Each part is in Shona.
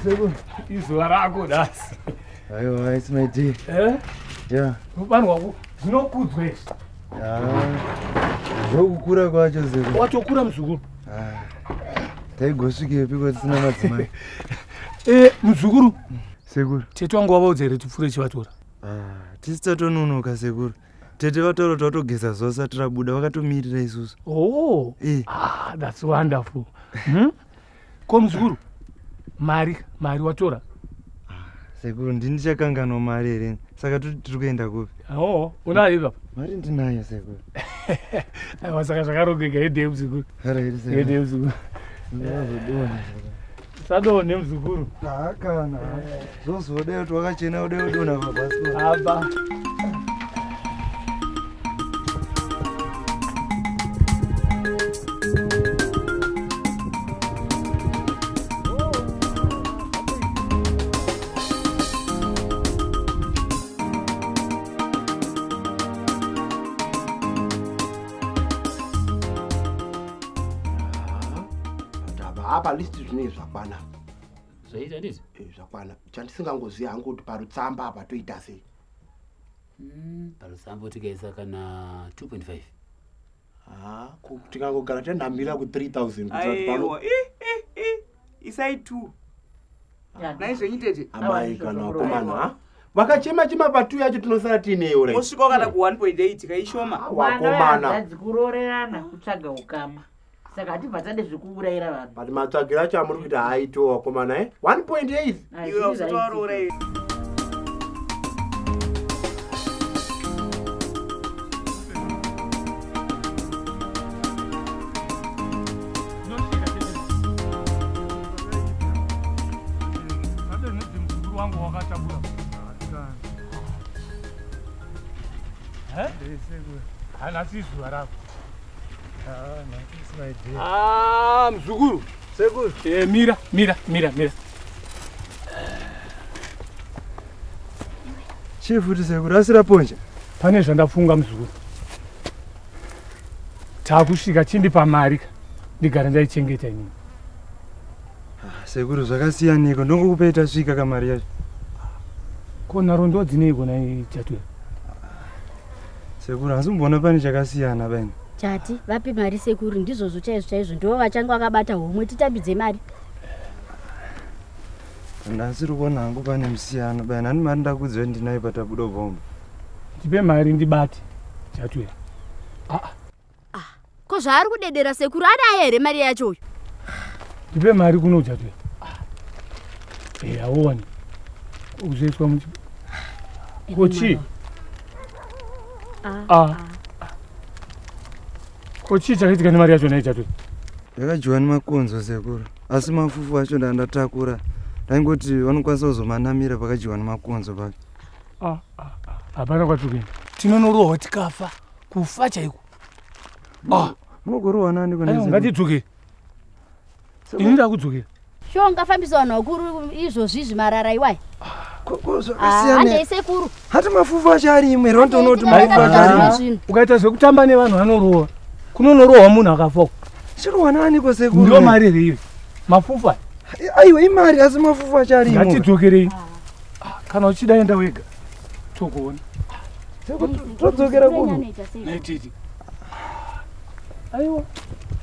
Sekuru, izuva rako dasi. Aiwa, it's my day. Yeah. Vanhu wako zvinokudzwa izvi. Zvokukura kwacho Sekuru. Watokura muzukuru. Taigosvikepi kuti tisina madzimai? Muzukuru. Sekuru. Tete wangu wavaudza here tipfuure chivatora. Tisitatononoka Sekuru. Tete vataura kuti vatogeza zuva asati rabuda, vakatomirira isusu. Oh, that's wonderful. Ko muzukuru, mari watora? Sekuru, ndichakanganwa mari here, saka tiri kuenda kupi? Unayo baba? Mari ndinayo Sekuru. Aiwa, saka zvakarongeka. Hedei muzukuru. Hedei muzukuru. Sadone muzukuru. Kana. Zozodai kuti wakachena udai kudona mabhasikoro. Aba. Apa listi zvine zvakwana. Zvaita ndizvo? Zvakwana. Chandisingangoziva hangu kuti parutsamba apa toita sei. Parutsamba tikaisa kana 2.5. Tikangogara tanhamira ku 3000 aiwa isai 2 naizvenyitete amai kana wakomana vakachema pa 2 yacho tinosara tineyo re mosvika kana ku 1.8 kaishoma wakomana kurorerana kutsvaga ukama. Saka hatibva tade zvekuurayira vanhu. But matsvagiro acho amuri kuti haaito wakomana 1.8 iwe usatovarourayira. Mzukuru. Sekuru. Mira. Chifuti Sekuru, asira ponja. Pane zvandafunga mzukuru. Takusvika chindipa mari ndigara ndaichengeta inini. Sekuru, zvakasiyaniko, ndongokupai tasvika kamari yacho. Kona rondo dzineiko nai Chatwe? Sekuru, asi mbona pane chakasiyana bani. Chati, vapi mari Sekuru, ndizvo chaizvo ndivo vachanga vakabata homwe titambidze mari. Ndasiri kuona hangu pane musiyano bani, hani mari ndakudziva ndinayo patabuda bhomba. Ndipe mari ndibate Chatwe. Ko zvaari kudedera Sekuru, anayo here mari yacho? Ndipe mari kuno Chatwe. Awoni. Uzoiswa muchi. Kochi. Kochi chakaitika nemari yacho nai Chatwe. Yakadyiwa nemakonzo Sekuru, asi mafufu acho ndandatakura. Ndaingoti vanokwanisa kuzomanamira pakadyiwa nemakonzo pake. Hapana kwatukuenda. Tinonorohwa tikafa. Kufa chaiko. Munogorohwa nani kune Sekuru? Ngatidzoke. Ini ndakudzokera. Shongafambisa vanhu vakuru izvozvizvi marara iwai. Handei Sekuru. Hati mafufu acho ari imwe rontonoti mafufu acho ari imwe. Ukaita zvekutamba nevanhu vanorohwa. Kunonorohwa munhu akafa. Chirohwa nani ko Sekuru? Ndiyo mari here iyo. Mafufu. Aiwa imari asi mafufu acho ari imwe. Ngatidzokerei. Kana uchida enda wega. Tokuona. Sekuru, todzokera kuno. Naititi. Aiwa.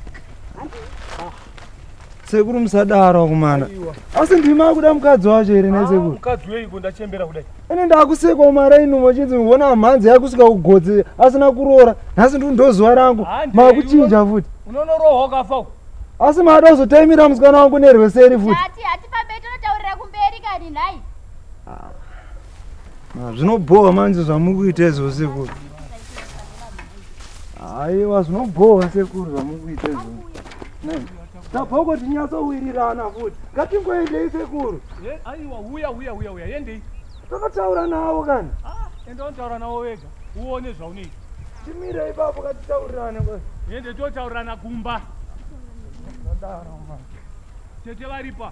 Sekuru musadaro kumana. Asi ndima kuda mukadzi wacho here ne Sekuru? Mukadzi weiko ndachembera kudai. Ene ndakusekwa mara ino mochinzi muona mhanzi yakusvika kugodzi asina kuroora. Nhasi ndozuva rangu. Makuchinja futi. Unonorohwa ukafa. Asi maada kuzotaimira musikana wangu nerweseri futi. Hatipambe tonotaurira kumberi kani nhai. Zvinobohwa manje zvamukuita izvo Sekuru. Aiwa zvinobohwa Sekuru zvamukuita izvo. Tabva kuti nyatsowirirana futi. Ngatingoendei Sekuru. Aiwa uya yendei. Takataura nawo kana. Enda untaura nawo wega. Uone zvaunoita. Timira ipapo katitaurirane kwa. Yende totaurana kumba. Tete varipa.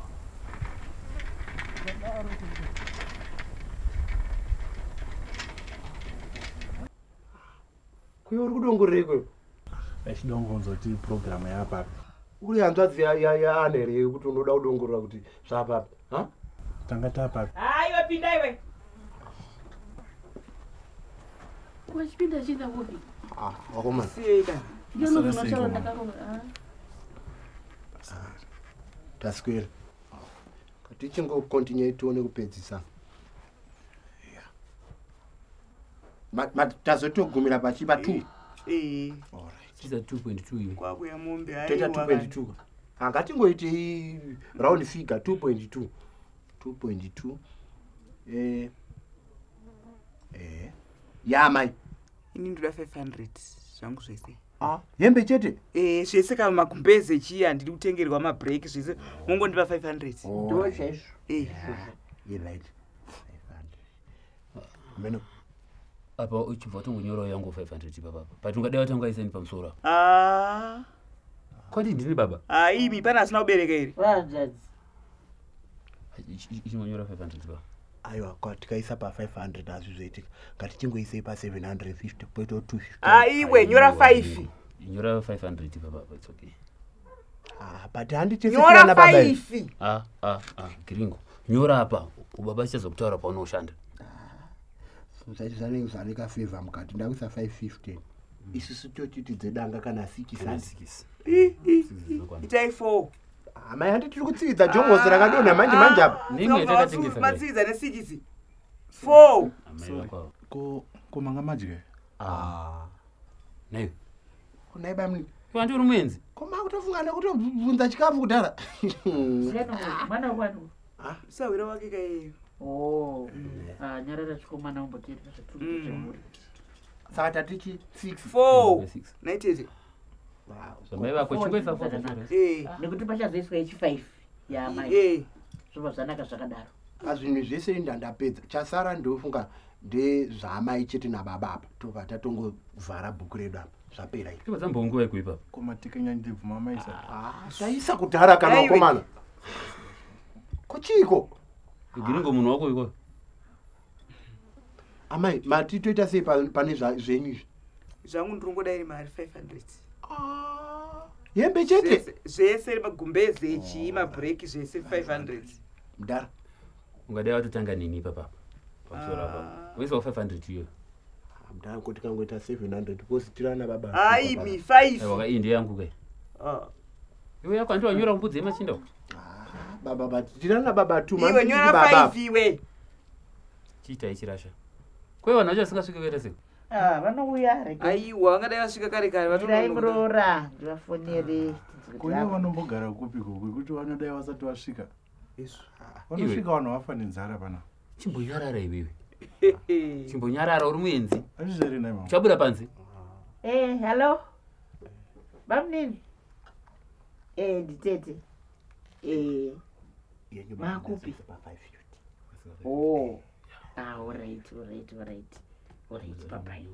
Kuyo uri kudongorera ikweyo? Echidongonzoti programu yapapi. Uri hanzvadzi yaane here kuti unoda kudongorera kuti zvapapi? tanga tapa Hayi wapinda iwe. Wachipinda chinda kopi? Wakomana. Siyeka. Ndio ndo tunachora ndakaronga. Taskwera. Katichingo continue tuone kupedzisa. Tazotogumira pachiba 2. Chiza 2.2 iwe. Kwakuya mombe hayi. Toita 2.2. Ngatingoiti round figure 2.2. 2.2. Ya mai. Ini ndoda 500 zvangu zvese. Hembe chete? Zvese kama magumbeze chiya ndiri kutengerwa mabreak zvese mongondipa 500. Ndo chaizvo. You right. 500. Meno. Apa uchibva tongonyora yangu 500 baba. Patungadeva tangaiseni pamusoro. Kwadi ndini baba? Imi pana asina kubereka ere. Vadzadzi. Ichimonyora 500 baba. Aiwa kwatikaisa pa 500 azvizoitika. Ngatichingoisei pa 750 poito 250. Iwe nyora 5. Nyora 500 baba, it's okay. But handiti Nyora 5. Gringo. Nyora apa ubaba chazokutaura paunoshanda. Sati zanenge zanika favor mukati ndakuisa 515. Isusu totiti dzedanga kana 6. Itai 4. Amai handiti tiri kutsidza jongozi rakadonha manje apa. Nimwe takatengesa. Matsidza ne6. 4. ko manga madye. Nayo. Kunai bamni. Kwanti uri muenzi. Koma kutofungana kutobvunza chikafu kudhara. Mwana wanu. Sawira wake kayeyo. Nyarara chikomana umbotiri zvetuuri. Saka tatichi 4. Naitete. Zvamai vako chingoisa 4. Nekuti pachazoiswa H5 yamai. Zvobva zvanaka zvakadaro. Azvinhu zvese ndandapedza. Chasara ndofunga ndezvaamai chete nababa apa. Tobva tatongovhara bhuku redu apa. Zvapera izvi. Ivo dzambonguva yeko ipapo. Koma tikanya ndibvuma maisa. Taisa kudhara kana wakomana. Kochiko. Gringo munhu wako iko. Amai mati toita sei pane zvenyu izvi. Zvangu ndirongoda iri mari 500. Hembe chete. Zvese magumbeze echi mabreak zvese 500. Mudhara. Ungadai watotanga nini ipapo. Pamusoro apa. Uisawo 500 iyo. Mudhara kuti kangoita 700 positirana baba. Ai mi 5. Waka iyi ndiyo yangu kai. Iwe yako andiwa nyora mbudzi yemachinda. Baba tirana baba 2 iwe nyora 5 iwe. Chita ichirasha. Kwewa nacho asingasvike kuita seko. Vanouya reke. Aiwa vangadai vasvika kare kare vatondorora ndivafonere. Kuya vanombogara kupi kokwe kuti vanodai vasati vasvika. Vanosvika vanhu vafa nenzara pana. Chimbonyarara iwewe. Chimbonyarara uri muenzi. Azvizveri nai mama. Chabuda panze. Hello. Bamnini. Nditete. Makupi. All right. Bye.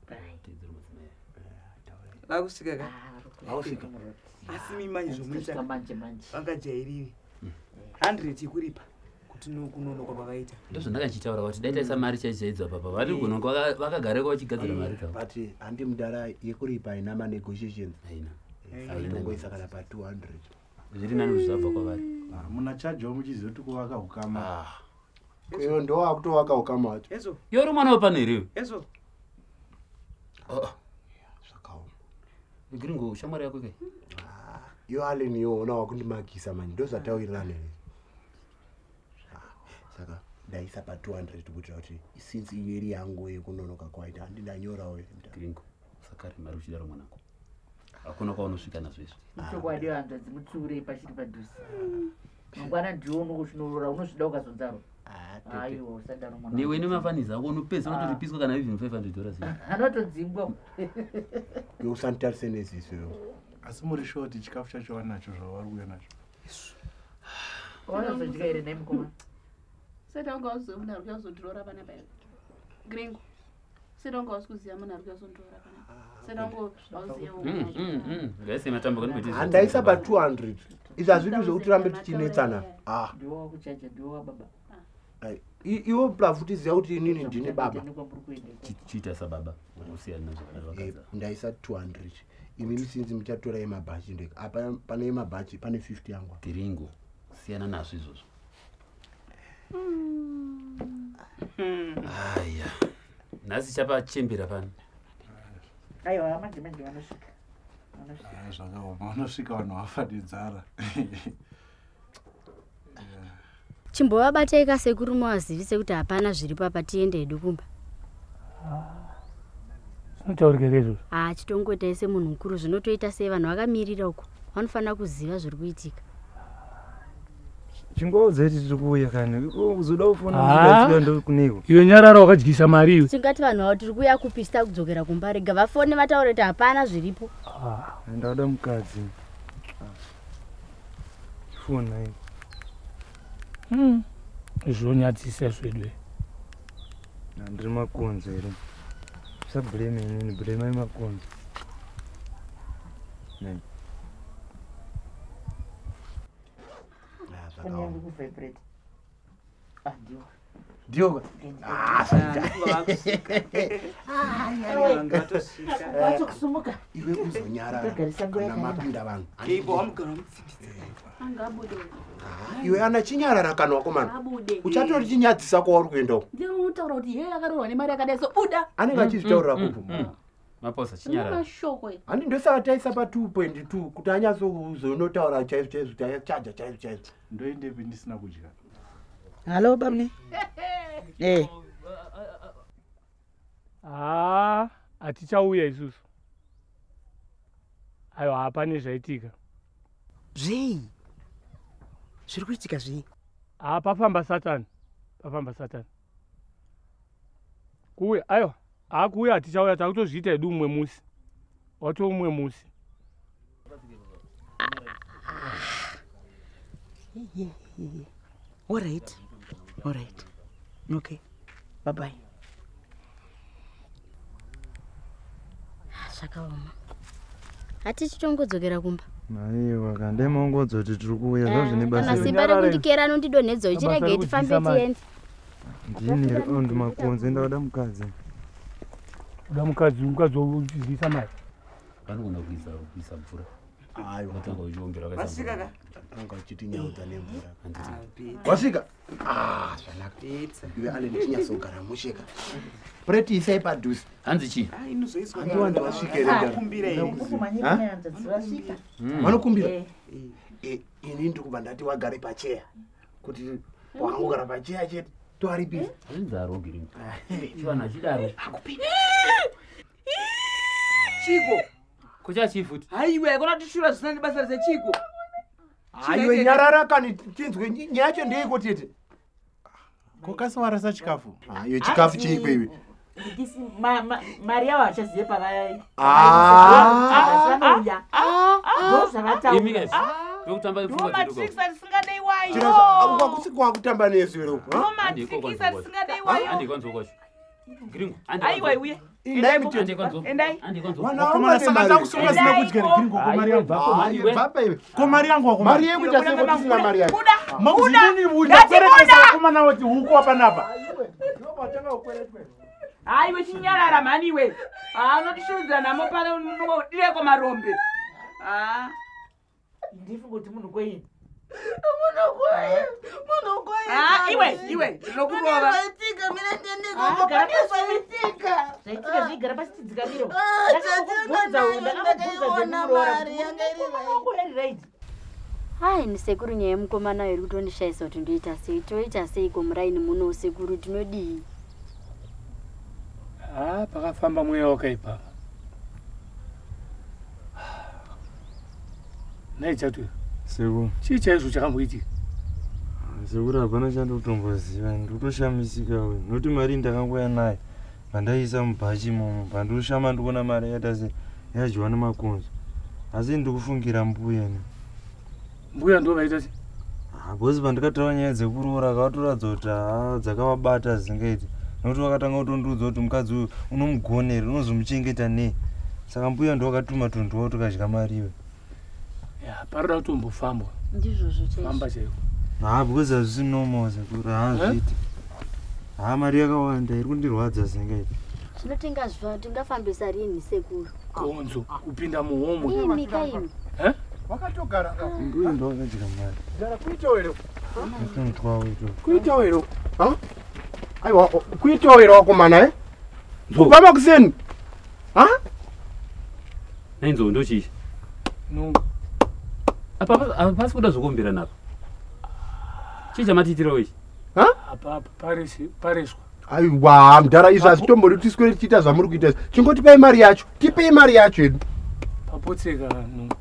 Vakusvika ka. Vakusvika. Asi mimanye zvomuita. Manje. Vangajairiri. 100 ikuripa. Kuti nokunonokwa kwakaita. Ndozvo ndakachitaura kuti dai taisa mari chaichaidzwa papa. Vari kunonga vakagareko vachigadzira mari dzavo. But handi mudhara yekuripa ina negotiations. Haina. Inongoisa kana pa 200. Zviri nani zvabva kwavari. Muna chajawo muchiziva kuti kuvaka ukama. Iyo ndo wakutowaka ukama wacho. Ezo. Yori mwana wepanheriwe. Ezo. Zvakaoma. Gringo shamwari yako kai. Yo Allen yo ona wakundimagisa manje ndozvataurirana here. Saka ndaisa pa 200 kuti kuti since iri yangu yekunonoka kwaita handindanyorawo Gringo. Sakari mari uchidaro mwanako. Hakuna kwaunosvika nazvo izvi. Chokwadi hanzva dzimutsiurei pachiri padhuze. Mangwana ndiwo unokusvinorora unozvida ukazonzaro. Aiwa usadaro mwana. Newe nemafanizi ako unopedza unotoripiswa kana even $500. Anotodzingwa. Usanditarise neziso yo. Asi muri shoti chikafu chacho wanacho zvavari kuuya nacho. Wanozodya here nemukoma. Sedanga waziva munhu ari kuyazondirora pana pai. Gringo. Sedanga wasikuziva munhu ari kuyazondirora pana. Sedanga waziva. Ngaise matambo kani kuti. Handaisa pa 200. Izvi hazviti zvekutiramba tichinetsana. Ndiwo kuchacha ndiwo baba. Iwo plafuti ziva kuti inini ndine baba. Chiita sababa. Usiyana nazvo. Ndaisa 200. Imi musinzi muchatora yemabhachi ndeka. Apa pane yemabhachi pane 50 yangu. Gringo. Siyana nazvo izvozvo. Haya. Nasi chapa chimbira pano. Aiwa manje vanosvika. Zvakaoma vanosvika vanhu vafanidzara. Chimbovabatai kasekuru muvazivise kuti hapana zviripo apa tiende hedu kumba. Zvinotaurika izvozvo? Chitongoitai semunhu mukuru zvinotoita sei vanhu vakamirira uko. Vanofanira kuziva zviri kuitika. Chingoudza kuti tiri kuuya kani uzoda kufona ndo kuniko. Iwe Nyarara wakadyisa mari iwe. Tingati vanhu avo tiri kuuya kupista kudzokera kumba rega vafone vataure kuti hapana zviripo. Ndauda mukadzi. Fona iyi. Zvonyadzisa zvedu. Ndiri makonzo here. Sablame inini blame makonzo. Nani. Kunyange kuvibrate. Ndio. Wacho kusumuka. Iwe uzonyarara kana mapinda vanhu. Iwe ana chinyarara kana wakomana. Uchatori chinyadzisa kwauri kuenda uko. Ndiro unotaura kuti yeye akarohwa nemari yakadai so buda. Anenge achizvitaurira kupo. Maposa chinyarara. Mashoko e. Ani ndosaka taisa pa 2.2 kuti anyazozonotaura chaizvo chaizvo chaizvo. Ndoendepi ndisina kudya. Halo bamne. Hatichauya isusu. Aiwa hapane zvaitika. Zvei? Zviri kuitika zvei? Pafamba Satani. Kuuya, aiwa. Kuuya hatichauya takutozviita hedu umwe musi. Wato umwe musi. All right. Okay. Bye-bye. Zvakaoma. Hatichitongodzokera kumba. Aiwa kande maongodzo kuti tiri kuuya zvazvine basa. Kana simba rekundikera anondidonhedza uchirege tifambe tiende. Ndini ndi makonzo ndauda mukadzi. Uda mukadzi uchidyisa mari. Vanogona kuisa mvura. Aiwa Watanga uchiombera kaisa mvura. Tanga uchitinyaudza nemvura. Wasvika? Zvanaka. Iwe ale ndichinyazogara musheka. Preti isai padhuze. Hanzi chi? Inozoiswa. Ndiwanda wasvikerera. Kumbira iri. Kumanyira nehanza dzivasvika. Vanokumbira? Ini ndikuba ndati wagare pacheya. Kuti wakangogara pacheya chete. Toaripi? Nzaro giri. Chivana chidaro. Chiko. Kucha chifuti. Haiwe kona tishura zvisina basa rechiko. Aiwe Nyarara kani tinzwe nyaya yacho ndeiko tete? Kokasiwarasa chikafu. Iyo chikafu cheiko iwe? Ndisi mari yavo hachazive pavayai. Imika. Yokutamba ipfunga dzedu. Matrix risingadei wayo. Chinoza kwakusikwa kutamba nesu ero. Matrix risingadei wayo. Andikwanzo kwacho. Gringo. Aiwa iwe. Endai mutende. Andikwanzo. Endai. Andikwanzo. Wakomana saka takusunga sina kudya Gringo komari yangu. Baba iwe. Komari yangu wakomana. Mari yeku taseko tisina mari yako. Makuzini buda kwerekesa wakomana wati huko hapa napa. Aiwe chinyarara mani iwe. Unotishuridzira namo pale unodileko marombe. Ndifu kuti munhu kweini. Munhu kwai. Iwe ndinokurova. Zvaitika zvigara pasi tidzikamiro. Hai ni sekuru nyaya mukomana iri kutondishaisa kuti ndoita sei. Toita sei komuraini muno sekuru tinodii? Pakafamba mweya wakaipa. Naichatu. Sekuru. Chii chaizvo chakamboitika? Sekuru hapana chandotomboziva ndotoshamisika we. Noti mari ndakangoya nayo. Pandaisa mubhachi imomo pandoshama ndikuona mari yakaita se yadyiwa nemakonzo. Asi ndikufungira mbuya ne. Mbuya ndo vaita se? Bosi pandakataura nyaya dzekuroora akatoratidza kuti dzakavabata zingaiti. Nokuti wakatanga kutondiudza kuti mukadzi uyu unomugonera unozomuchengeta nei. Saka mbuya ndo wakatuma tondowa tukadya mari iwe. Paroda kutombofambwa. Ndizvozvo chaizvo. Famba chaiko. Because hazvisi normal sekuru hazviti. Mari yakawanda iri kundirwadza zingaiti. Zvino tingafambisa rini sekuru? Konzo kupinda muhomwe. Imika imi. Wakatogara. Mbuya ndo wakadya mari. Gara kuita wewe. kuitawo ero aiwa kuitawo ero wakomana kubva makuseni nainzo ndochiisha apa pasi kuda zvokumbira napo chii chamatitirawo ichi pareswa aiwa mudhara izvo hazvitombori tiswere tichiita zvamuri kuita izvo chingotipei mari yacho tipei mari yacho edu papotseka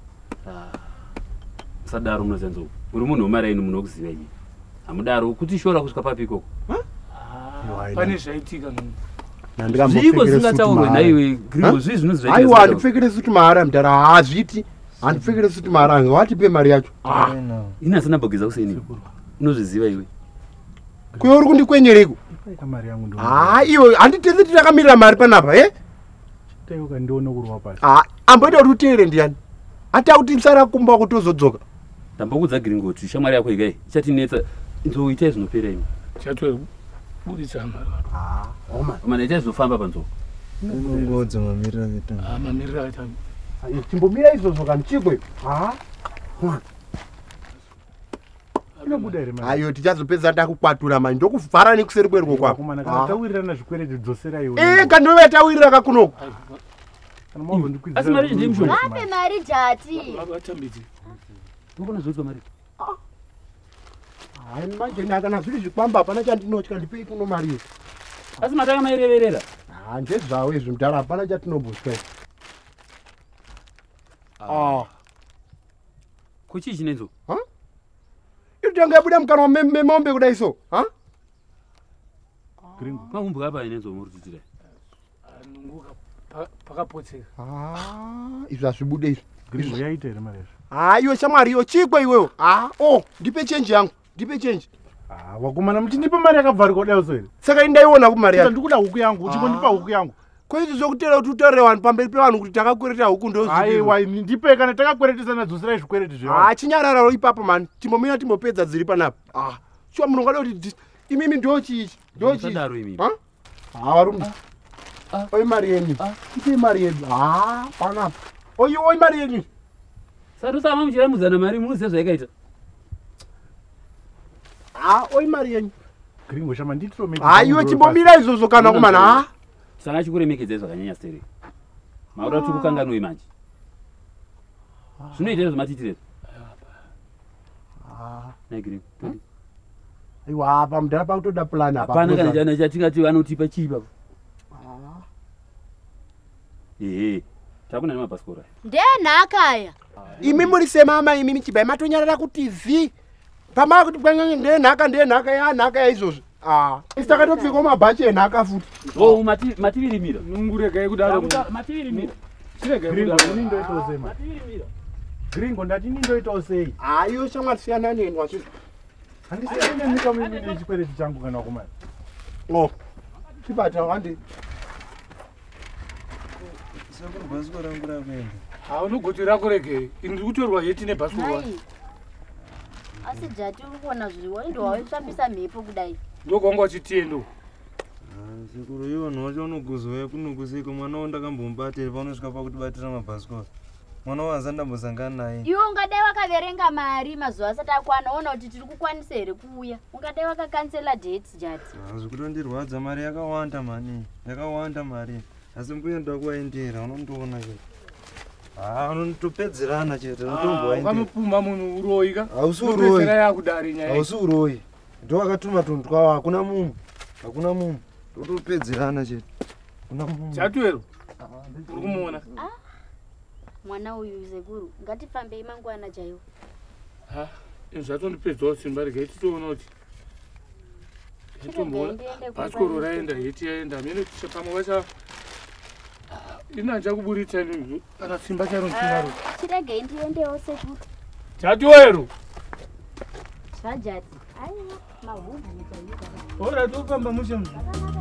sadaro munozenzo uri munhu wemari inu munokuziva inyi hamudaro kuti shora kusvika papi ikoko pane zvaitika zviko zvisingataurwe naiwe gringo zvii zvinozviaiwa aiwa handipfekere suti mahara mudhara haazviti handipfekere suti mahara ange watipe mari yacho ini hasina bhogeza kuseni unozviziva iwe kuyo uri kundikwenyereko iwe handitese titakamirira mari panapa amboita kuti uteere ndiani hata kuti msara kumba kutozodzoka ndambokudza gringo kuti shamwari yako ikai ichatinetsa nzouitai zvinopera imi mana itai zvinofamba panzou timbomira izvozvo kani chikwe ayo tichazopedza ndakukwatura mani ndokuvhara nekuseri kweruko kwako kandova tawirira kakunoko asi mari chindimshona vape mari jati manje kana zviri zvikwamba hapana chandinotya ndipei kuno mari iyo asi matanga maireverera ndezvavo izvi mudhara hapana chatinomboswa kuchii chinenzo itanga yabuda mukana memombe kudai so maumbuka apa inenzo murutitira pakapotseka izvi hazvibude izvi yaita here mari iwe shamwari iyo chikwe iwewo ndipe chenji yangu ndipe chenji wakomana muchindipa mari yakabvarika kudai so here saka indaiona kumari yacho ndikuda huku yangu uchingondipa huku yangu koizvi zvokutera kuti utaurire vanhu pamberi pevanhu kuti takakwereta huku aiwa ndipe kana takakweretisana dzoserai zvikwereti zvevanhu chinyarararo ipapo mani timbomira timbopedza dziri panapa shuwa munhu ungada kuti imimi ndochiichi varume oi mari yenyu ipei mari yedu panapa oi mari yenyu sarusama muchiramudzana mari munoziva zvaikaita oi mari yenyu gringo shama nditirome iwe chimbomira izvozvo kana kumana saka chikuremekedzai zvakanyanya stere maura kuti kukanganoi manje zvinoita zvematitirezvo naigringo aiwa apa mudhara pakutoda plani hapana kana chatingati vanotipa chii papo ehe takuna nemabhasikoro ndenhakaya imi muri semama imi chibai matonyarara kuti vhi pamava kuti bwanyanye ndenhaka yanhaka yaizvozvi isitakatopfekawo mabhachi enhaka futi mativirimira nunguregai kudaro gringo ndati nindoitawo sei iyo shamwari siyana neni wacho handisianenyika mimi chikwereti changu kana wakomana chibata wandi bhasikoro rangu rakuenda unogoti rakuregei ini ndiri kutorwa yeti nebhasikoro asi jati uri kuona zviri waindi waifambisa mhepo kudai ndokwanga wachitiendo sekuru iwo vanhu vacho vanogozouya kunokuseka mwana wandakambomubata paunosvika pakuti batira mabhasikoro mwana wanza ndambosangana naye iwe ungadai wakaverenga mari mazuva asati akwana ona kuti tiri kukwanisa here kuuya ungadai wakakansela date jati zvikutondirwadza mari yakawanda mani yakawanda mari asi mbuya ndakuwaendera unondoona chete unotopedzerana chete ukamupuma munhu uroyi hausi uroyi ndo wakatuma tunhu twawo hakuna munhu totopedzerana chete chatuero uri kumuona mwana uyu zekuru ngatifambei mangwana chaiwo zvatondipedzawo simba regai titoona kuti bhasikoro raenda heti yaenda mine pamwe vacha inanja kuburitsa kana simba charontinaro chiregei ndiendewo sekuru chatuero zvajati aiwa mahungu ora tofamba mushe